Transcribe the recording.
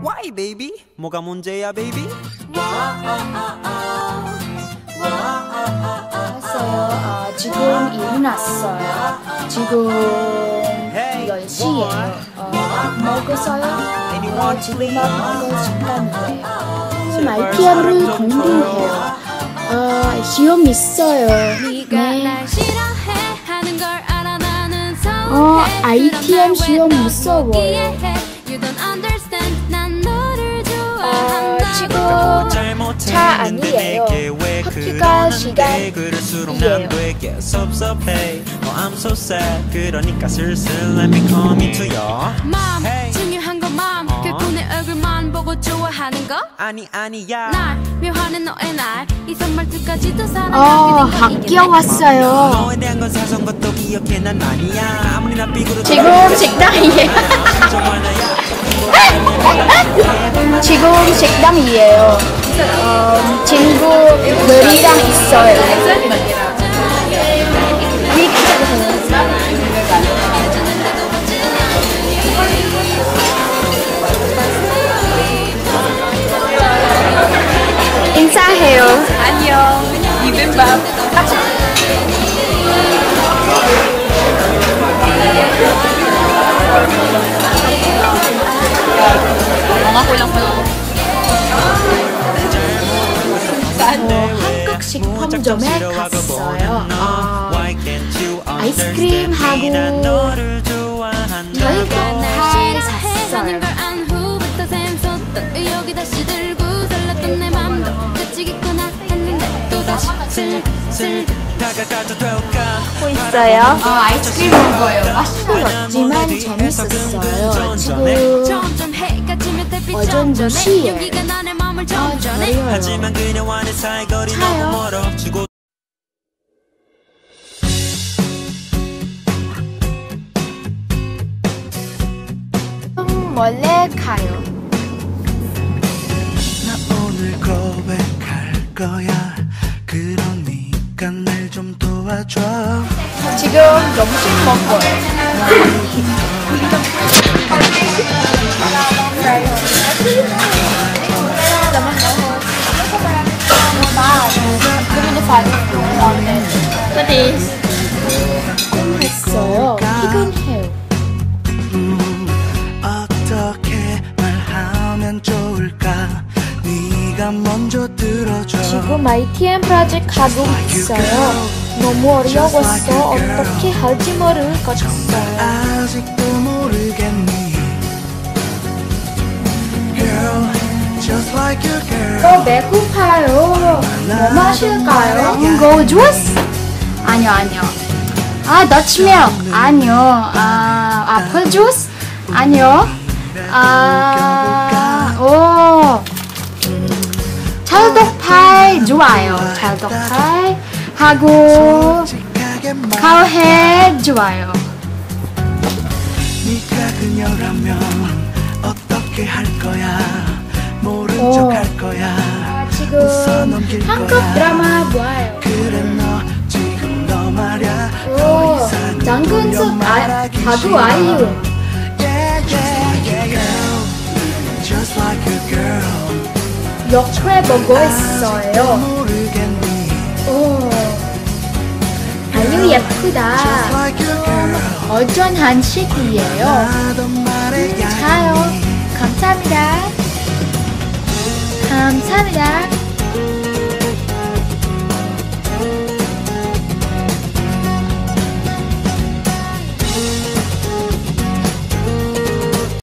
Why baby? 뭐가 문제야 baby? 알았어요. 지금 일어났어요. 지금 10시예요. 먹었어요? 지금 막 먹을 시간이에요. 말티엠을 공부해요. 시험 있어요. 네. ITM 시험 무서워요. 지금 차 아니에요. 학교가 시간이에요. I'm so sad. 그러니까 슬슬 let me come into your 맘 중요한 건 맘. 결코 내 얼굴만 보고 좋아하는 거 아니야. 날 묘하는 너의 날 이 선말투까지도 사랑하게 학교 왔어요. 너에 대한 건 사소한 것도 기억해 난 아니야. 아무리 나 삐그러도 지금 식당이에요. 지금 식당이에요. 친구들이랑 있어요. 인사해요. 안녕 비빔밥 한국 식품점에 갔어요. 아이스크림하고 저희가 다 샀어요. 하고 있어요. 아이스크림 먹어요. 시끄럽지만 재밌었어요. 지금 어전 2시에 저리요. 하지만 그녀와는 사이거리 너무 멀어 주고 원래 가요. 나 오늘 고백할 거야. 그러니까 날 좀 도와줘. 지금 점심 먹어요. 했어요. 피곤해요. 어떻게 말하면 좋을까? 네가 먼저 들어줘. 지금 ITM 프로젝트 하고 있어요. 너무 어려웠어. 어떻게 할지 모르겠어요. 아직도 모르겠니? Girl, just like you girl. 배고파요. 뭐 마실까요? 망고 주스? 아니요. 너츠밀크? 아니요. 애플 주스? 아니요. 찰떡파이 좋아요. 찰떡파이 하고 카우헤 좋아요. 네가 그녀라면 어떻게 할 거야? 모른 척 할 거야. 지금 한국 드라마 좋아요. 그래 너 지금 너 말야. 장근숙 가수 아이유. Just like a girl. 역회 보고 있어요. 모르겠니? 아유 예쁘다. 어전 한식이에요. 자요. 감사합니다.